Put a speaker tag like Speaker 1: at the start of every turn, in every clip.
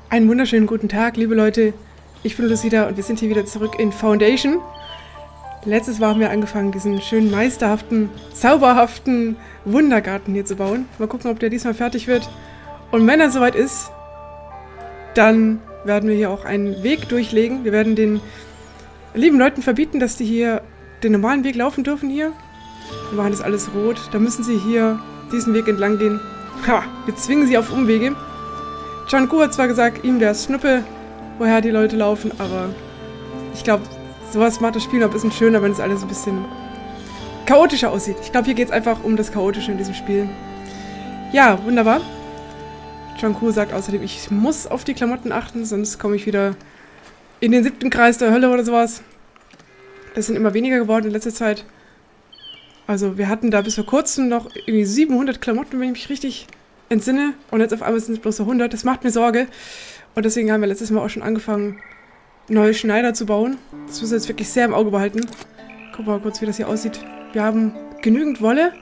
Speaker 1: Einen wunderschönen guten Tag, liebe Leute. Ich bin Lucida und wir sind hier wieder zurück in Foundation. Letztes Mal haben wir angefangen, diesen schönen, meisterhaften, zauberhaften Wundergarten hier zu bauen. Mal gucken, ob der diesmal fertig wird. Und wenn er soweit ist, dann werden wir hier auch einen Weg durchlegen. Wir werden den lieben Leuten verbieten, dass die hier den normalen Weg laufen dürfen hier. Wir machen das alles rot. Da müssen sie hier diesen Weg entlang gehen. Ha, wir zwingen sie auf Umwege. John Kuh hat zwar gesagt, ihm wäre es Schnuppe, woher die Leute laufen, aber ich glaube, sowas macht das Spiel noch ein bisschen schöner, wenn es alles ein bisschen chaotischer aussieht. Ich glaube, hier geht es einfach um das Chaotische in diesem Spiel. Ja, wunderbar. John Kuh sagt außerdem, ich muss auf die Klamotten achten, sonst komme ich wieder in den 7. Kreis der Hölle oder sowas. Das sind immer weniger geworden in letzter Zeit. Also wir hatten da bis vor kurzem noch irgendwie 700 Klamotten, wenn ich mich richtig entsinne. Und jetzt auf einmal sind es bloß so 100. Das macht mir Sorge. Und deswegen haben wir letztes Mal auch schon angefangen, neue Schneider zu bauen. Das müssen wir jetzt wirklich sehr im Auge behalten. Gucken wir mal kurz, wie das hier aussieht. Wir haben genügend Wolle.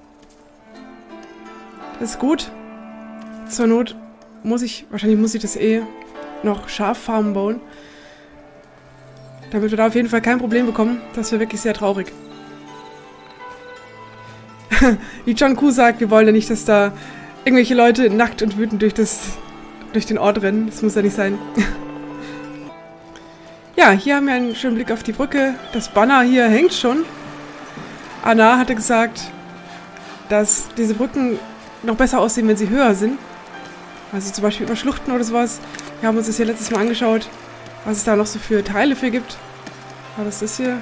Speaker 1: Das ist gut. Zur Not wahrscheinlich muss ich das noch Schaffarmen bauen. Damit wir da auf jeden Fall kein Problem bekommen. Das wäre wirklich sehr traurig. Wie John Kuh sagt, wir wollen ja nicht, dass da irgendwelche Leute nackt und wütend durch den Ort rennen. Das muss ja nicht sein. Ja, hier haben wir einen schönen Blick auf die Brücke. Das Banner hier hängt schon. Anna hatte gesagt, dass diese Brücken noch besser aussehen, wenn sie höher sind. Also zum Beispiel über Schluchten oder sowas. Wir haben uns das hier letztes Mal angeschaut, was es da noch so für Teile für gibt. War das hier?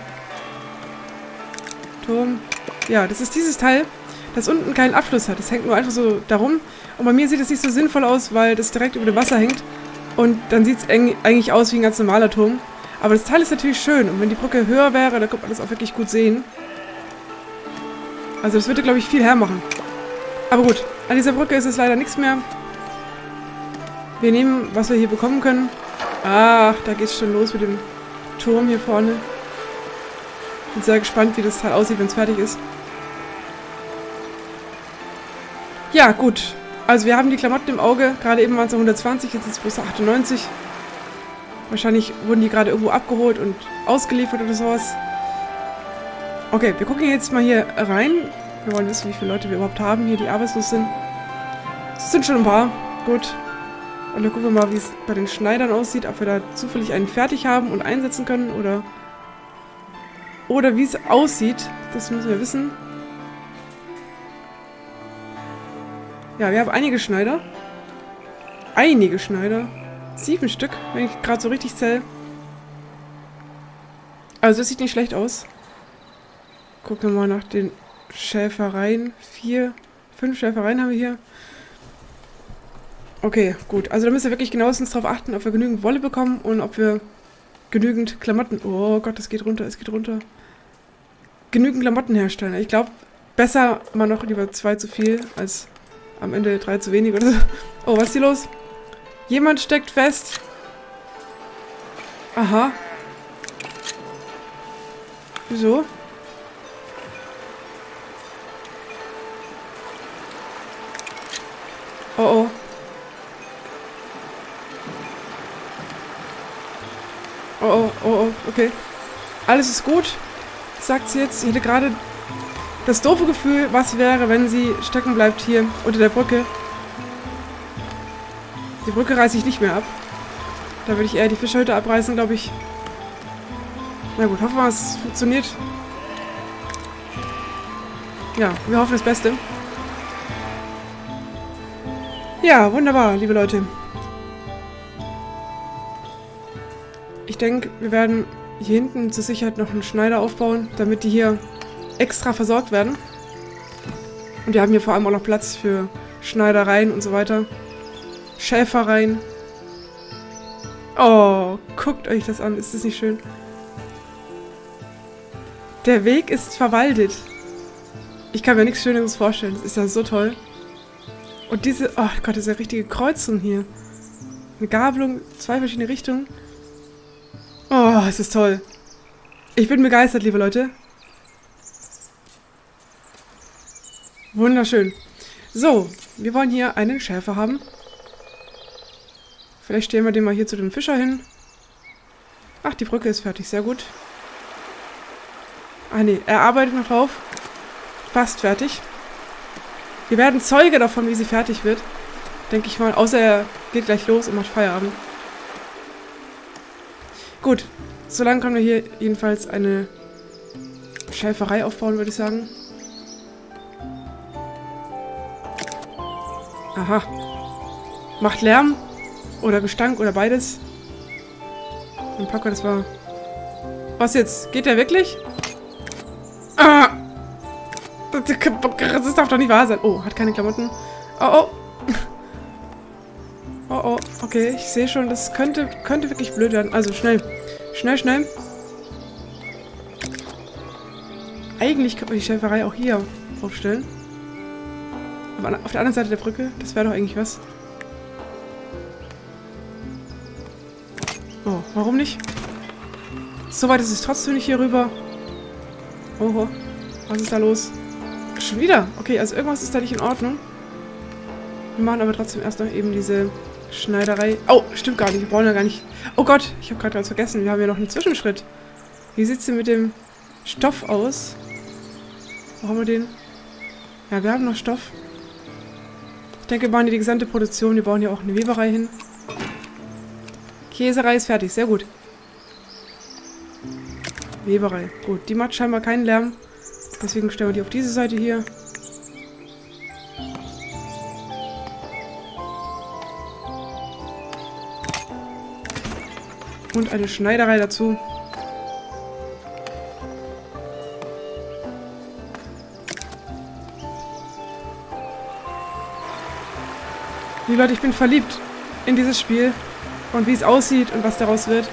Speaker 1: Turm. Ja, das ist dieses Teil, das unten keinen Abschluss hat. Das hängt nur einfach so darum. Und bei mir sieht es nicht so sinnvoll aus, weil das direkt über dem Wasser hängt. Und dann sieht es eigentlich aus wie ein ganz normaler Turm. Aber das Teil ist natürlich schön. Und wenn die Brücke höher wäre, dann könnte man das auch wirklich gut sehen. Also das würde, glaube ich, viel hermachen. Aber gut, an dieser Brücke ist es leider nichts mehr. Wir nehmen, was wir hier bekommen können. Ach, da geht es schon los mit dem Turm hier vorne. Bin sehr gespannt, wie das Teil aussieht, wenn es fertig ist. Ja, gut. Also wir haben die Klamotten im Auge. Gerade eben waren es 120, jetzt sind es bloß 98. Wahrscheinlich wurden die gerade irgendwo abgeholt und ausgeliefert oder sowas. Okay, wir gucken jetzt mal hier rein. Wir wollen wissen, wie viele Leute wir überhaupt haben hier, die arbeitslos sind. Es sind schon ein paar. Gut. Und dann gucken wir mal, wie es bei den Schneidern aussieht. Ob wir da zufällig einen fertig haben und einsetzen können oder wie es aussieht. Das müssen wir wissen. Ja, wir haben einige Schneider. 7 Stück, wenn ich gerade so richtig zähle. Also das sieht nicht schlecht aus. Gucken wir mal nach den Schäfereien. 5 Schäfereien haben wir hier. Okay, gut. Also da müssen wir wirklich genauestens drauf achten, ob wir genügend Wolle bekommen und ob wir genügend Klamotten... Oh Gott, es geht runter. Genügend Klamotten herstellen. Ich glaube, besser mal noch lieber 2 zu viel, als am Ende 3 zu wenig oder so. Oh, was ist hier los? Jemand steckt fest. Aha. Wieso? Oh oh. Oh, okay. Alles ist gut, sagt sie jetzt. Ich hätte gerade das doofe Gefühl, was wäre, wenn sie stecken bleibt hier unter der Brücke. Die Brücke reiße ich nicht mehr ab. Da würde ich eher die Fischhäute abreißen, glaube ich. Na gut, hoffen wir, es funktioniert. Ja, wir hoffen das Beste. Ja, wunderbar, liebe Leute. Ich denke, wir werden hier hinten zur Sicherheit noch einen Schneider aufbauen, damit die hier extra versorgt werden. Und wir haben hier vor allem auch noch Platz für Schneidereien und so weiter. Schäfereien. Oh, guckt euch das an. Ist das nicht schön? Der Weg ist verwaldet. Ich kann mir nichts Schöneres vorstellen. Das ist ja so toll. Und diese... Oh Gott, das ist ja richtige Kreuzung hier. Eine Gabelung, 2 verschiedene Richtungen. Oh, es ist toll. Ich bin begeistert, liebe Leute. Wunderschön. So, wir wollen hier einen Schäfer haben. Vielleicht stellen wir den mal hier zu dem Fischer hin. Ach, die Brücke ist fertig. Sehr gut. Ah, nee. Er arbeitet noch drauf. Fast fertig. Wir werden Zeuge davon, wie sie fertig wird. Denke ich mal. Außer er geht gleich los und macht Feierabend. Gut. Solange können wir hier jedenfalls eine Schäferei aufbauen, würde ich sagen. Aha. Macht Lärm. Oder Gestank oder beides. Und Paco, das war... Was jetzt? Geht der wirklich? Ah! Das darf doch nicht wahr sein. Oh, hat keine Klamotten. Oh, oh. Oh, oh. Okay, ich sehe schon, das könnte wirklich blöd werden. Also, schnell. Schnell, schnell. Eigentlich könnte man die Schäferei auch hier aufstellen. Aber auf der anderen Seite der Brücke, das wäre doch eigentlich was. Oh, warum nicht? So weit ist es trotzdem nicht hier rüber. Oho, was ist da los? Schon wieder? Okay, also irgendwas ist da nicht in Ordnung. Wir machen aber trotzdem erst noch eben diese Schneiderei. Oh, stimmt gar nicht. Wir brauchen ja gar nicht... Oh Gott, ich habe gerade ganz vergessen. Wir haben ja noch einen Zwischenschritt. Wie sieht es denn mit dem Stoff aus? Wo haben wir den? Ja, wir haben noch Stoff. Ich denke, wir bauen hier die gesamte Produktion. Wir bauen hier auch eine Weberei hin. Käserei ist fertig. Sehr gut. Weberei. Gut, die macht scheinbar keinen Lärm. Deswegen stellen wir die auf diese Seite hier. Und eine Schneiderei dazu. Die Leute, ich bin verliebt in dieses Spiel. Und wie es aussieht und was daraus wird.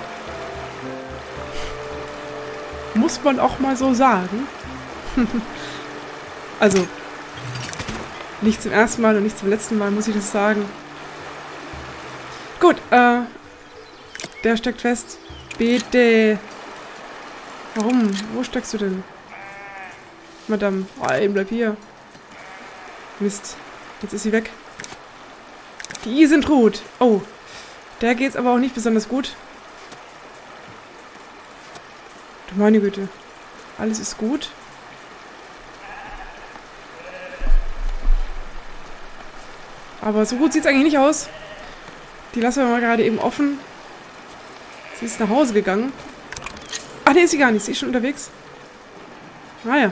Speaker 1: Muss man auch mal so sagen. Also, nicht zum ersten Mal und nicht zum letzten Mal muss ich das sagen. Gut, der steckt fest. Bitte. Warum? Wo steckst du denn? Madame. Oh, eben bleib hier. Mist. Jetzt ist sie weg. Die Isentrud. Oh. Der geht's aber auch nicht besonders gut. Du meine Güte. Alles ist gut. Aber so gut sieht's eigentlich nicht aus. Die lassen wir mal gerade eben offen. Sie ist nach Hause gegangen. Ach, nee, ist sie gar nicht. Sie ist schon unterwegs. Naja.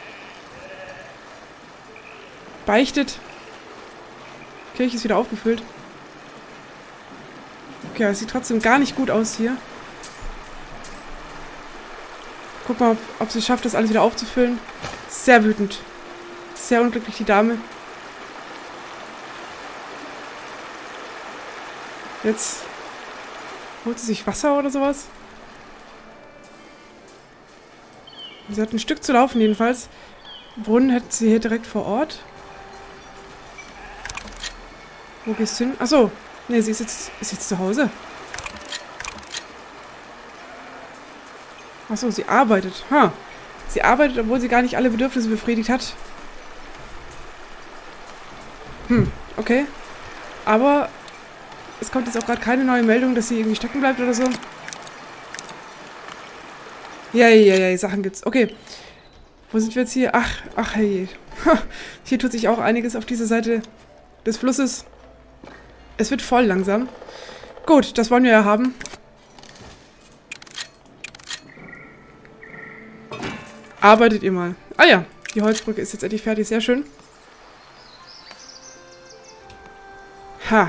Speaker 1: Beichtet. Kirche ist wieder aufgefüllt. Okay, es sieht trotzdem gar nicht gut aus hier. Guck mal, ob sie schafft, das alles wieder aufzufüllen. Sehr wütend. Sehr unglücklich, die Dame. Jetzt holt sie sich Wasser oder sowas. Sie hat ein Stück zu laufen jedenfalls. Brunnen hätten sie hier direkt vor Ort. Wo gehst du hin? Achso. Nee, sie ist jetzt zu Hause. Achso, sie arbeitet. Ha. Sie arbeitet, obwohl sie gar nicht alle Bedürfnisse befriedigt hat. Okay. Aber es kommt jetzt auch gerade keine neue Meldung, dass sie irgendwie stecken bleibt oder so. Ja, Sachen gibt's. Okay. Wo sind wir jetzt hier? Ach, hey. Hier tut sich auch einiges auf dieser Seite des Flusses. Es wird voll langsam. Gut, das wollen wir ja haben. Arbeitet ihr mal. Ah ja, die Holzbrücke ist jetzt endlich fertig. Sehr schön. Ha.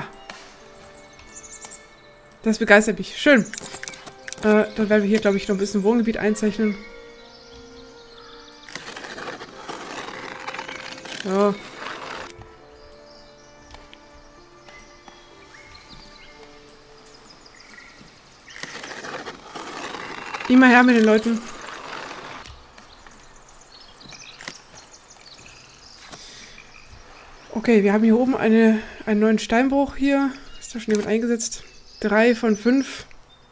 Speaker 1: Das begeistert mich. Schön. Dann werden wir hier, glaube ich, noch ein bisschen Wohngebiet einzeichnen. So. Immer her mit den Leuten. Okay, wir haben hier oben einen neuen Steinbruch hier. Ist da schon jemand eingesetzt? 3 von 5.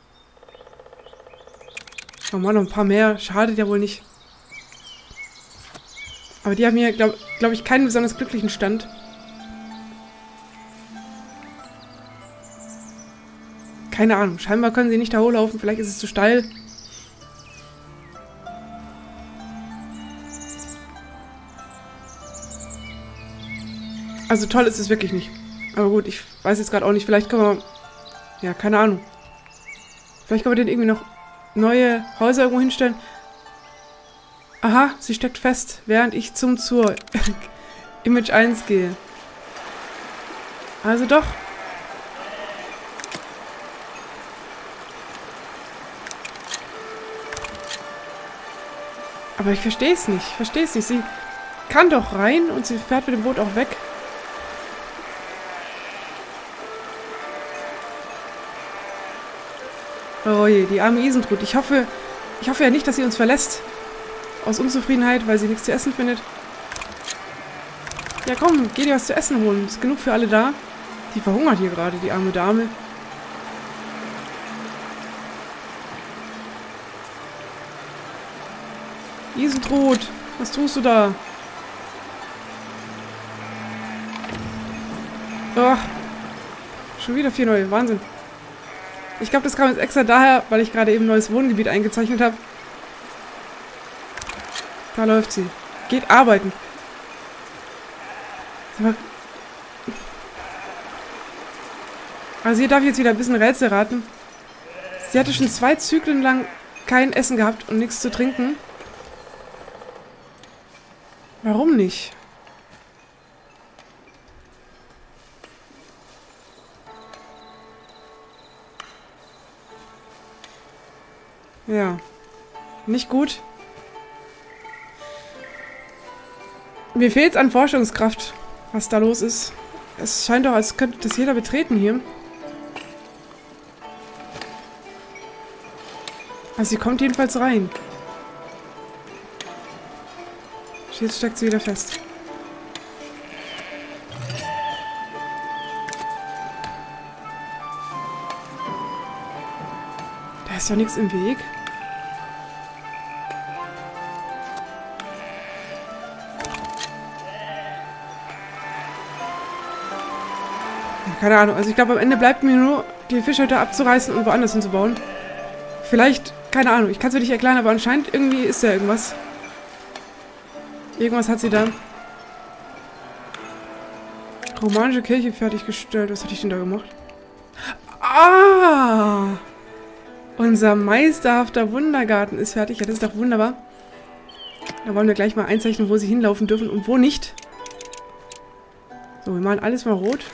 Speaker 1: Oh Mann, noch ein paar mehr. Schadet ja wohl nicht. Aber die haben hier, glaub ich, keinen besonders glücklichen Stand. Keine Ahnung. Scheinbar können sie nicht da hochlaufen. Vielleicht ist es zu steil. Also toll ist es wirklich nicht. Aber gut, ich weiß jetzt gerade auch nicht. Vielleicht können wir... Ja, keine Ahnung. Vielleicht können wir den irgendwie noch neue Häuser irgendwo hinstellen. Aha, sie steckt fest, während ich zur Image 1 gehe. Also doch. Aber ich verstehe es nicht. Ich verstehe es nicht. Sie kann doch rein und sie fährt mit dem Boot auch weg. Oh je, die arme Isentrud. Ich hoffe ja nicht, dass sie uns verlässt. Aus Unzufriedenheit, weil sie nichts zu essen findet. Ja komm, geh dir was zu essen holen. Ist genug für alle da. Die verhungert hier gerade, die arme Dame. Isentrud, was tust du da? Oh, schon wieder 4 neue, Wahnsinn. Ich glaube, das kam jetzt extra daher, weil ich gerade eben ein neues Wohngebiet eingezeichnet habe. Da läuft sie. Geht arbeiten. Also hier darf ich jetzt wieder ein bisschen Rätsel raten. Sie hatte schon 2 Zyklen lang kein Essen gehabt und nichts zu trinken. Warum nicht? Ja. Nicht gut. Mir fehlt es an Forschungskraft, was da los ist. Es scheint doch, als könnte das jeder betreten hier. Also sie kommt jedenfalls rein. Jetzt steckt sie wieder fest. Da ist doch nichts im Weg. Keine Ahnung, also ich glaube, am Ende bleibt mir nur, die Fischhütte abzureißen und woanders hinzubauen. Vielleicht, keine Ahnung, ich kann es mir nicht erklären, aber anscheinend irgendwie ist da irgendwas. Irgendwas hat sie da. Romanische Kirche fertiggestellt. Was hatte ich denn da gemacht? Ah! Unser meisterhafter Wundergarten ist fertig. Ja, das ist doch wunderbar. Da wollen wir gleich mal einzeichnen, wo sie hinlaufen dürfen und wo nicht. So, wir malen alles mal rot.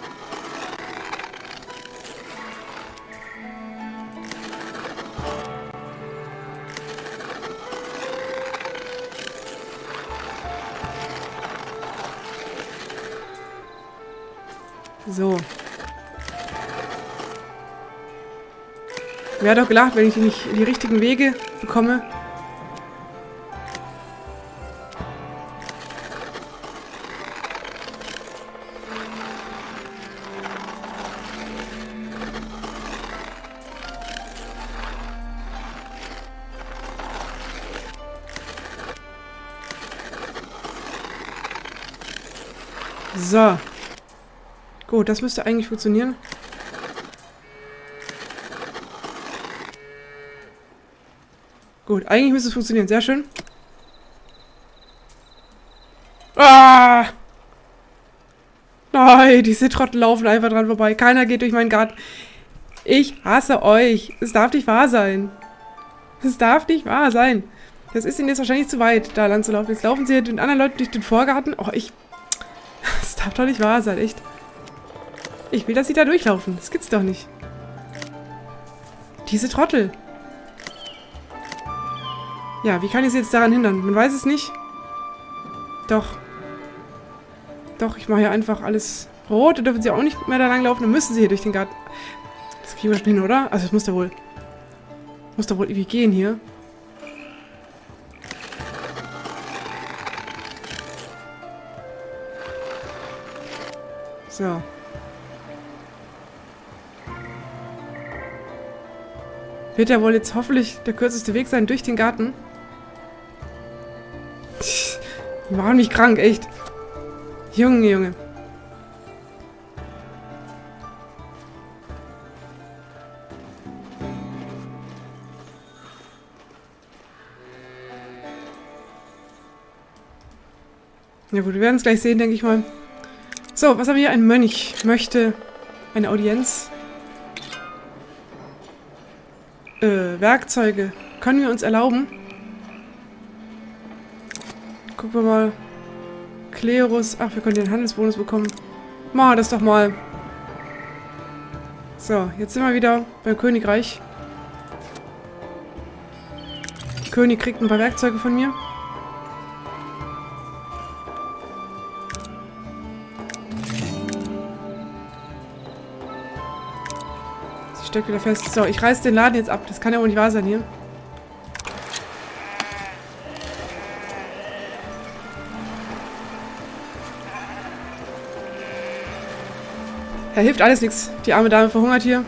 Speaker 1: So. Wer hat doch gelacht, wenn ich nicht die richtigen Wege bekomme. So. Gut, das müsste eigentlich funktionieren. Gut, eigentlich müsste es funktionieren. Sehr schön. Ah! Nein, diese Trottel laufen einfach dran vorbei. Keiner geht durch meinen Garten. Ich hasse euch. Es darf nicht wahr sein. Es darf nicht wahr sein. Das ist ihnen jetzt wahrscheinlich zu weit, da lang zu laufen. Jetzt laufen sie den anderen Leuten durch den Vorgarten. Oh, das darf doch nicht wahr sein, echt. Ich will, dass sie da durchlaufen. Das gibt's doch nicht. Diese Trottel. Ja, wie kann ich sie jetzt daran hindern? Man weiß es nicht. Doch. Doch, ich mache hier einfach alles rot. Da dürfen sie auch nicht mehr da lang laufen. Dann müssen sie hier durch den Garten. Das kriegen wir schon hin, oder? Also, das muss doch wohl... Muss doch wohl irgendwie gehen hier. So. Wird ja wohl jetzt hoffentlich der kürzeste Weg sein durch den Garten. Die machen mich krank, echt. Junge, Junge. Ja gut, wir werden es gleich sehen, denke ich mal. So, was haben wir hier? Ein Mönch möchte eine Audienz. Werkzeuge. Können wir uns erlauben? Gucken wir mal. Klerus. Ach, wir können den Handelsbonus bekommen. Machen wir das doch mal. So, jetzt sind wir wieder beim Königreich. Der König kriegt ein paar Werkzeuge von mir. Sie steckt wieder fest. So, ich reiß den Laden jetzt ab. Das kann ja wohl nicht wahr sein hier. Da hilft alles nichts. Die arme Dame verhungert hier.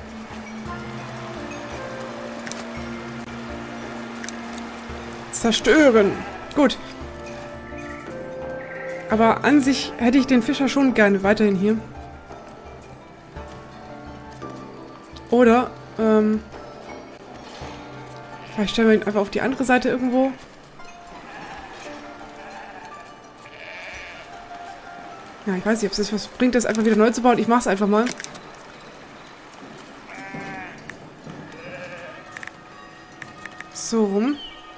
Speaker 1: Zerstören. Gut. Aber an sich hätte ich den Fischer schon gerne weiterhin hier. Oder, vielleicht stellen wir ihn einfach auf die andere Seite irgendwo. Ja, ich weiß nicht, ob es was bringt, das einfach wieder neu zu bauen. Ich mach's einfach mal. So rum.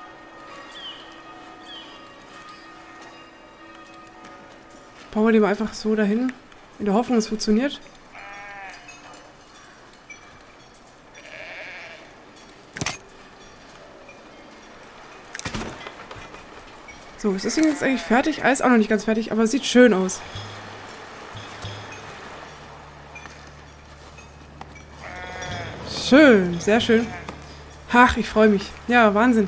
Speaker 1: Bauen wir den mal einfach so dahin. In der Hoffnung, es funktioniert. So, ist das Ding jetzt eigentlich fertig? Alles auch noch nicht ganz fertig, aber es sieht schön aus. Schön, sehr schön. Ach, ich freue mich. Ja, Wahnsinn.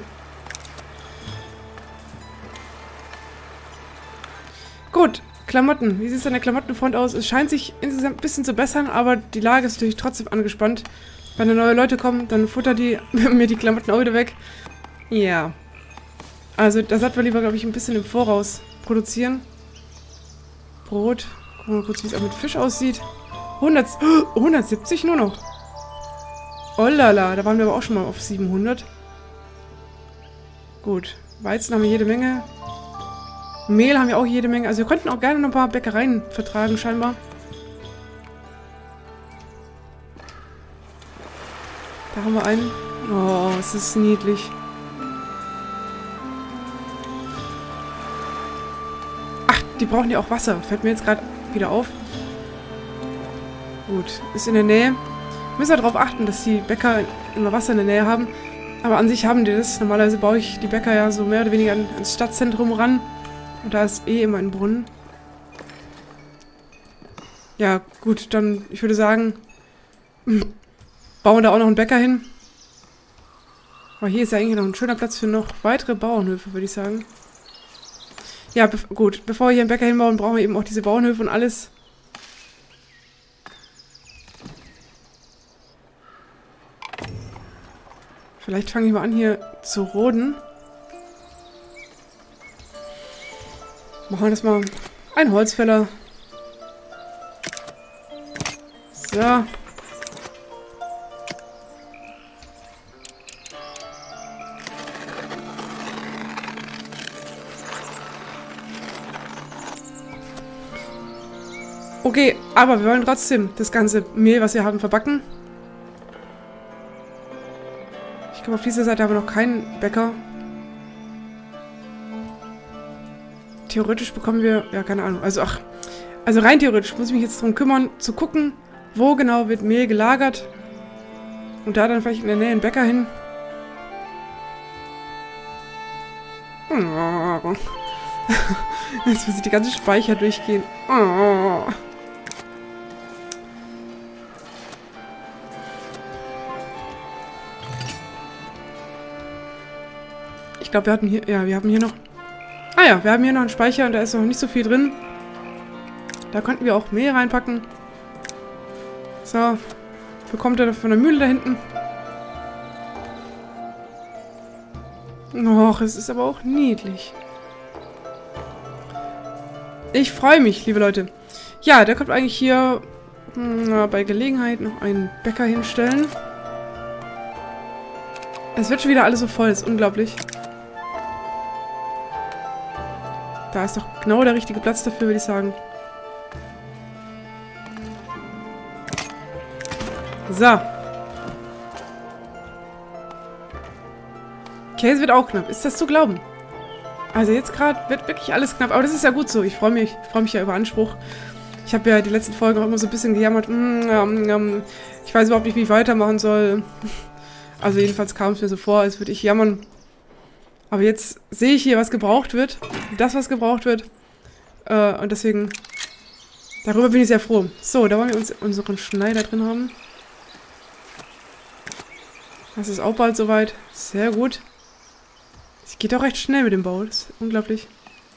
Speaker 1: Gut, Klamotten. Wie sieht es an der Klamottenfront aus? Es scheint sich insgesamt ein bisschen zu bessern, aber die Lage ist natürlich trotzdem angespannt. Wenn da neue Leute kommen, dann futtern die mir die Klamotten auch wieder weg. Ja. Also, da sollten wir lieber, glaube ich, ein bisschen im Voraus produzieren. Brot. Gucken wir mal kurz, wie es auch mit Fisch aussieht. 170 nur noch. Oh lala, da waren wir aber auch schon mal auf 700. Gut. Weizen haben wir jede Menge. Mehl haben wir auch jede Menge. Also wir könnten auch gerne noch ein paar Bäckereien vertragen, scheinbar. Da haben wir einen. Oh, es ist niedlich. Ach, die brauchen ja auch Wasser. Fällt mir jetzt gerade wieder auf. Gut, ist in der Nähe. Müssen wir darauf achten, dass die Bäcker immer Wasser in der Nähe haben. Aber an sich haben die das. Normalerweise baue ich die Bäcker ja so mehr oder weniger ans Stadtzentrum ran. Und da ist eh immer ein Brunnen. Ja, gut, dann, ich würde sagen, bauen wir da auch noch einen Bäcker hin. Aber hier ist ja eigentlich noch ein schöner Platz für noch weitere Bauernhöfe, würde ich sagen. Ja, gut, bevor wir hier einen Bäcker hinbauen, brauchen wir eben auch diese Bauernhöfe und alles. Vielleicht fange ich mal an, hier zu roden. Machen wir das mal. Ein Holzfäller. So. Okay, aber wir wollen trotzdem das ganze Mehl, was wir haben, verbacken. Ich glaube, auf dieser Seite haben wir noch keinen Bäcker. Theoretisch bekommen wir... Ja, keine Ahnung. Also rein theoretisch muss ich mich jetzt darum kümmern, zu gucken, wo genau wird Mehl gelagert. Und da dann vielleicht in der Nähe einen Bäcker hin. Oh. Jetzt muss ich die ganze Speicher durchgehen. Oh. Ich glaube, wir hatten hier... Ja, wir haben hier noch... Ah ja, wir haben hier noch einen Speicher und da ist noch nicht so viel drin. Da könnten wir auch Mehl reinpacken. So. Bekommt er von der Mühle da hinten. Och, es ist aber auch niedlich. Ich freue mich, liebe Leute. Ja, der kommt eigentlich hier bei Gelegenheit noch einen Bäcker hinstellen. Es wird schon wieder alles so voll, ist unglaublich. Da ist doch genau der richtige Platz dafür, würde ich sagen. So. Käse wird auch knapp. Ist das zu glauben? Also jetzt gerade wird wirklich alles knapp. Aber das ist ja gut so. Ich freue mich ja über Anspruch. Ich habe ja die letzten Folgen auch immer so ein bisschen gejammert. Ich weiß überhaupt nicht, wie ich weitermachen soll. Also jedenfalls kam es mir so vor, als würde ich jammern. Aber jetzt sehe ich hier, was gebraucht wird. Das, was gebraucht wird. Und deswegen, darüber bin ich sehr froh. So, da wollen wir unseren Schneider drin haben. Das ist auch bald soweit. Sehr gut. Es geht auch recht schnell mit dem Bau. Das ist unglaublich.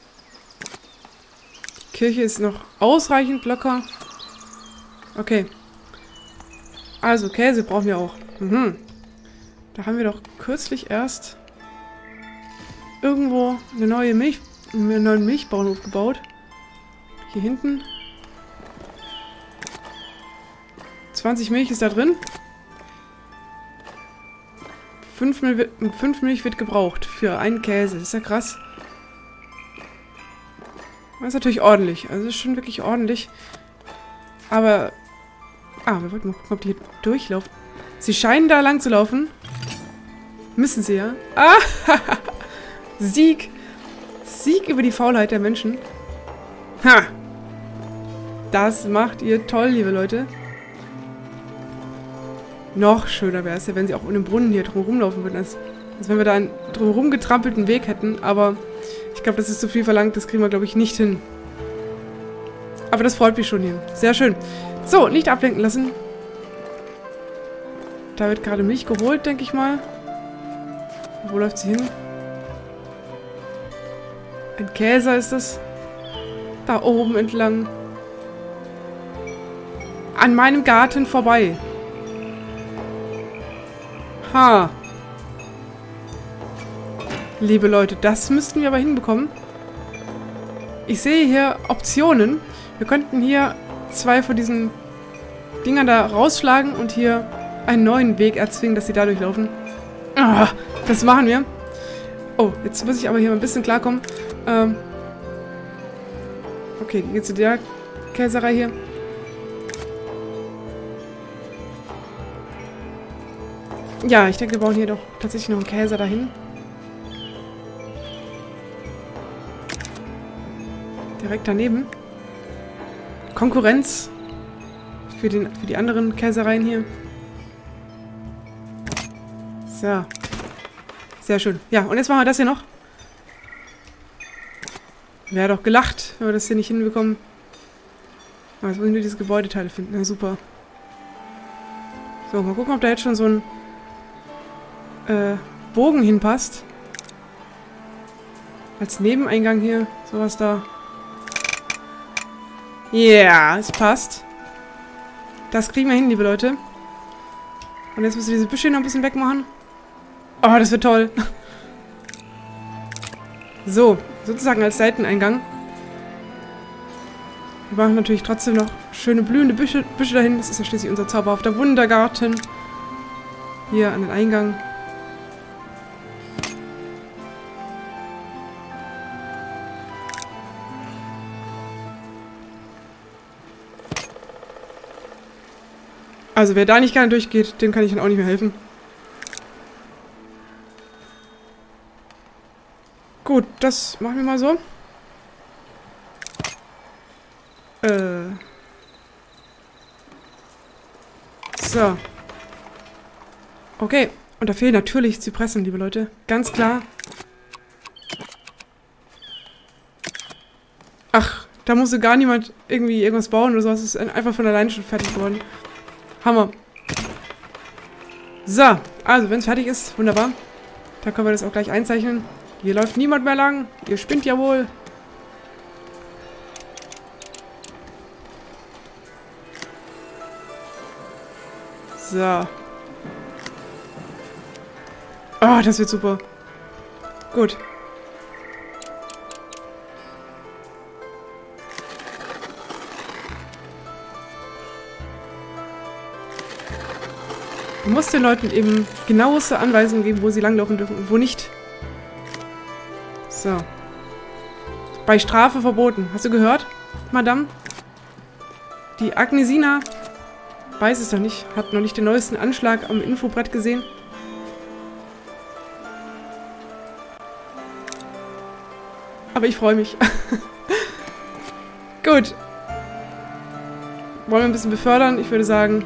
Speaker 1: Die Kirche ist noch ausreichend locker. Okay. Also, Käse brauchen wir auch. Mhm. Da haben wir doch kürzlich erst irgendwo einen neuen Milchbauernhof gebaut. Hier hinten. 20 Milch ist da drin. 5 Milch wird gebraucht für einen Käse. Das ist ja krass. Das ist natürlich ordentlich. Also das ist schon wirklich ordentlich. Aber... wir wollten mal gucken, ob die hier durchlaufen. Sie scheinen da lang zu laufen. Müssen sie, ja? Sieg! Sieg über die Faulheit der Menschen. Ha! Das macht ihr toll, liebe Leute. Noch schöner wäre es ja, wenn sie auch um den Brunnen hier drum rumlaufen würden, als wenn wir da einen drumherum getrampelten Weg hätten. Aber ich glaube, das ist zu viel verlangt. Das kriegen wir, glaube ich, nicht hin. Aber das freut mich schon hier. Sehr schön. So, nicht ablenken lassen. Da wird gerade Milch geholt, denke ich mal. Wo läuft sie hin? Ein Käser ist es. Da oben entlang. An meinem Garten vorbei. Ha. Liebe Leute, das müssten wir aber hinbekommen. Ich sehe hier Optionen. Wir könnten hier 2 von diesen Dingern da rausschlagen und hier einen neuen Weg erzwingen, dass sie da durchlaufen. Das machen wir. Oh, jetzt muss ich aber hier mal ein bisschen klarkommen. Okay, die geht zu der Käserei hier. Ja, ich denke, wir bauen hier doch tatsächlich noch einen Käse dahin. Direkt daneben. Konkurrenz für die anderen Käsereien hier. So. Sehr schön. Ja, und jetzt machen wir das hier noch. Wäre doch gelacht, wenn wir das hier nicht hinbekommen. Aber jetzt muss ich nur diese Gebäudeteile finden. Na super. So, mal gucken, ob da jetzt schon so ein Bogen hinpasst. Als Nebeneingang hier. Sowas da. Ja, es passt. Das kriegen wir hin, liebe Leute. Und jetzt müssen wir diese Büsche noch ein bisschen wegmachen. Oh, das wird toll. So, sozusagen als Seiteneingang. Wir machen natürlich trotzdem noch schöne blühende Büsche dahin. Das ist ja schließlich unser zauberhafter Wundergarten. Hier an den Eingang. Also wer da nicht gerne durchgeht, dem kann ich dann auch nicht mehr helfen. Gut, das machen wir mal so. So. Okay. Und da fehlen natürlich Zypressen, liebe Leute. Ganz klar. Ach, da musste gar niemand irgendwie irgendwas bauen oder sowas. Es ist einfach von alleine schon fertig geworden. Hammer. So, also wenn es fertig ist, wunderbar. Dann können wir das auch gleich einzeichnen. Hier läuft niemand mehr lang. Ihr spinnt ja wohl. So. Oh, das wird super. Gut. Du musst den Leuten eben genaueste Anweisungen geben, wo sie langlaufen dürfen und wo nicht. So. Bei Strafe verboten. Hast du gehört, Madame? Die Agnesina weiß es noch nicht. Hat noch nicht den neuesten Anschlag am Infobrett gesehen. Aber ich freue mich. Gut. Wollen wir ein bisschen befördern? Ich würde sagen...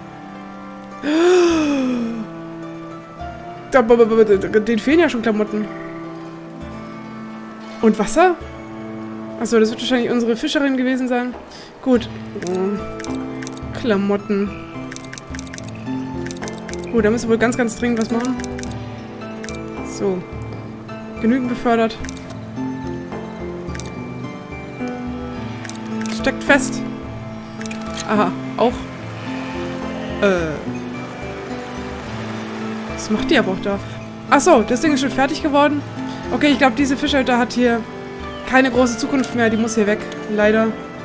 Speaker 1: Den fehlen ja schon Klamotten. Und Wasser? Achso, das wird wahrscheinlich unsere Fischerin gewesen sein. Gut. Klamotten. Gut, da müssen wir wohl ganz, ganz dringend was machen. So. Genügend befördert. Steckt fest. Aha, auch. Was macht die aber auch da? Achso, das Ding ist schon fertig geworden. Okay, ich glaube, diese Fischhütte hat hier keine große Zukunft mehr. Die muss hier weg. Leider.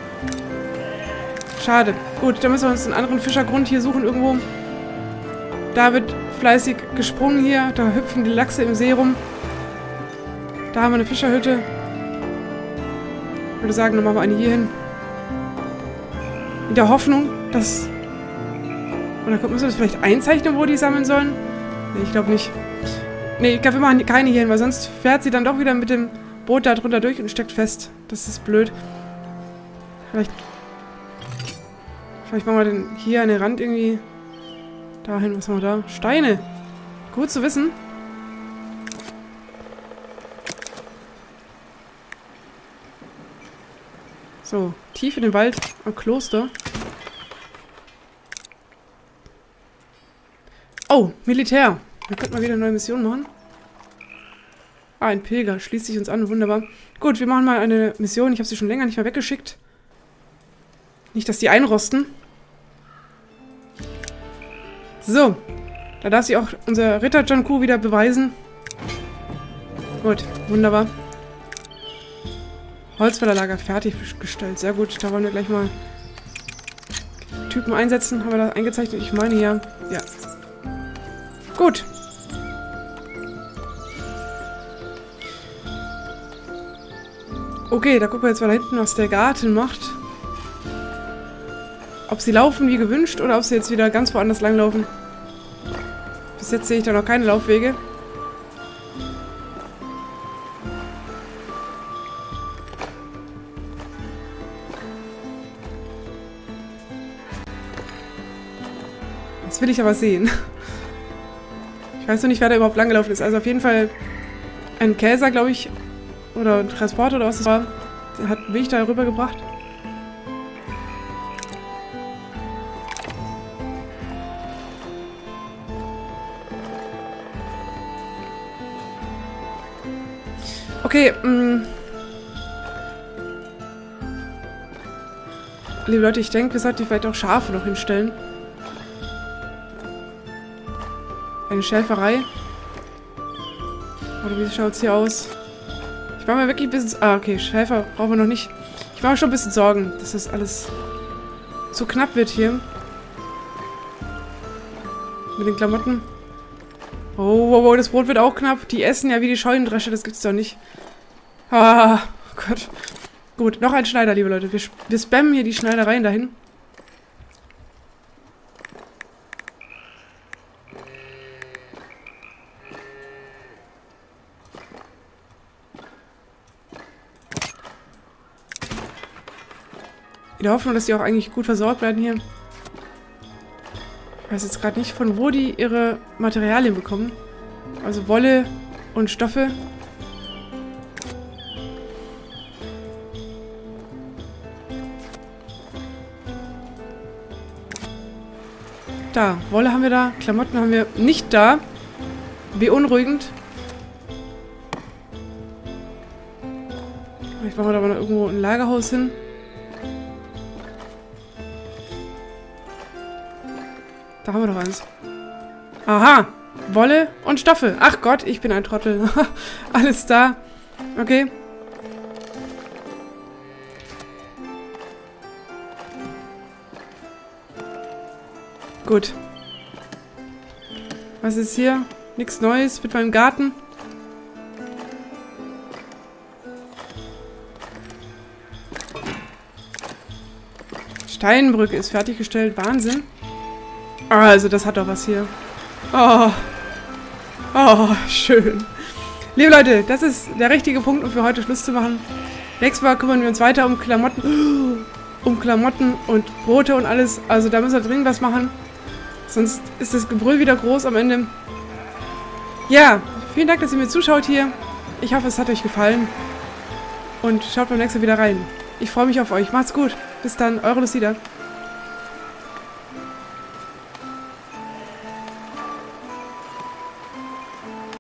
Speaker 1: Schade. Gut, dann müssen wir uns einen anderen Fischergrund hier suchen irgendwo. Da wird fleißig gesprungen hier. Da hüpfen die Lachse im See rum. Da haben wir eine Fischerhütte. Ich würde sagen, dann machen wir eine hier hin. In der Hoffnung, dass... Oder müssen wir das vielleicht einzeichnen, wo die sammeln sollen? Nee, ich glaube nicht. Nee, ich glaube, wir machen keine hier hin, weil sonst fährt sie dann doch wieder mit dem Boot da drunter durch und steckt fest. Das ist blöd. Vielleicht machen wir den hier an den Rand irgendwie dahin. Was haben wir da? Steine. Gut zu wissen. So, tief in den Wald am Kloster. Oh, Militär. Da könnten wir wieder eine neue Mission machen. Ah, ein Pilger. Schließt sich uns an. Wunderbar. Gut, wir machen mal eine Mission. Ich habe sie schon länger nicht mehr weggeschickt. Nicht, dass die einrosten. So. Da darf sich auch unser Ritter John Q wieder beweisen. Gut, wunderbar. Holzfällerlager fertiggestellt. Sehr gut. Da wollen wir gleich mal Typen einsetzen. Haben wir das eingezeichnet? Ich meine ja. Ja. Gut. Okay, da gucken wir jetzt mal da hinten, was der Garten macht. Ob sie laufen wie gewünscht oder ob sie jetzt wieder ganz woanders langlaufen. Bis jetzt sehe ich da noch keine Laufwege. Das will ich aber sehen. Ich weiß noch nicht, wer da überhaupt langgelaufen ist. Also auf jeden Fall ein Käser, glaube ich. Oder ein Transporter oder was das war. Der hat Milch da rübergebracht. Okay, liebe Leute, ich denke, wir sollten vielleicht auch Schafe noch hinstellen. Eine Schäferei. Oder wie schaut es hier aus? Ich war mir wirklich ein bisschen... Ah, okay, Schäfer brauchen wir noch nicht. Ich war mir schon ein bisschen Sorgen, dass das alles zu knapp wird hier. Mit den Klamotten. Oh, wow, wow, das Brot wird auch knapp. Die essen ja wie die Scheunendresche, das gibt's doch nicht. Ah, oh Gott. Gut, noch ein Schneider, liebe Leute. Wir spammen hier die Schneidereien dahin. In der Hoffnung, dass die auch eigentlich gut versorgt bleiben hier. Ich weiß jetzt gerade nicht, von wo die ihre Materialien bekommen. Also Wolle und Stoffe. Da, Wolle haben wir da, Klamotten haben wir nicht da. Beunruhigend. Vielleicht machen wir da mal noch irgendwo ein Lagerhaus hin. Da haben wir doch eins. Aha! Wolle und Stoffe. Ach Gott, ich bin ein Trottel. Alles da. Okay. Gut. Was ist hier? Nichts Neues mit meinem Garten. Steinbrücke ist fertiggestellt. Wahnsinn. Also, das hat doch was hier. Oh. Oh, schön. Liebe Leute, das ist der richtige Punkt, um für heute Schluss zu machen. Nächstes Mal kümmern wir uns weiter um Klamotten. Um Klamotten und Brote und alles. Also, da müssen wir dringend was machen. Sonst ist das Gebrüll wieder groß am Ende. Ja, vielen Dank, dass ihr mir zuschaut hier. Ich hoffe, es hat euch gefallen. Und schaut beim nächsten Mal wieder rein. Ich freue mich auf euch. Macht's gut. Bis dann, eure Lucida.